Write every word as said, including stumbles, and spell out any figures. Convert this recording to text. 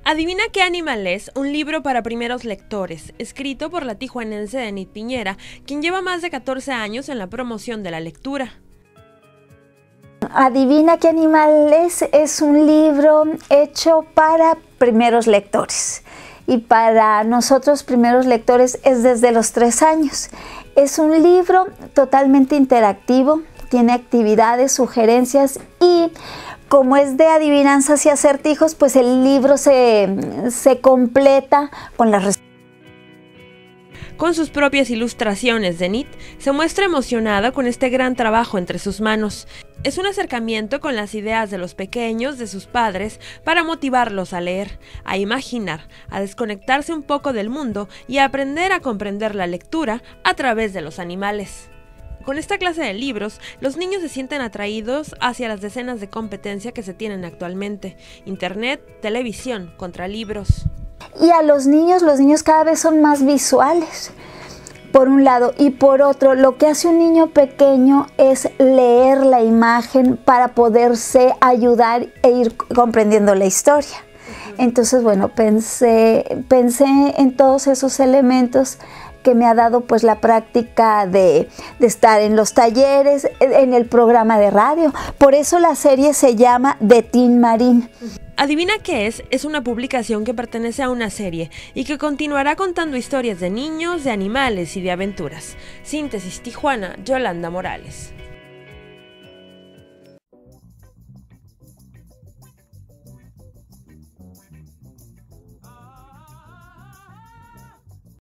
Adivina qué animal es, un libro para primeros lectores, escrito por la tijuanense Denit Piñera, quien lleva más de catorce años en la promoción de la lectura. Adivina qué animal es, es un libro hecho para primeros lectores. Y para nosotros primeros lectores es desde los tres años. Es un libro totalmente interactivo, tiene actividades, sugerencias y como es de adivinanzas y acertijos, pues el libro se, se completa con las respuestas. Con sus propias ilustraciones, Denit se muestra emocionada con este gran trabajo entre sus manos. Es un acercamiento con las ideas de los pequeños, de sus padres, para motivarlos a leer, a imaginar, a desconectarse un poco del mundo y a aprender a comprender la lectura a través de los animales. Con esta clase de libros, los niños se sienten atraídos hacia las decenas de competencia que se tienen actualmente: internet, televisión, contra libros. Y a los niños, los niños cada vez son más visuales, por un lado, y por otro, lo que hace un niño pequeño es leer la imagen para poderse ayudar e ir comprendiendo la historia. Entonces, bueno, pensé, pensé en todos esos elementos que me ha dado pues la práctica de, de estar en los talleres, en el programa de radio. Por eso la serie se llama De Tin Marín. Adivina qué es, es una publicación que pertenece a una serie y que continuará contando historias de niños, de animales y de aventuras. Síntesis Tijuana, Yolanda Morales.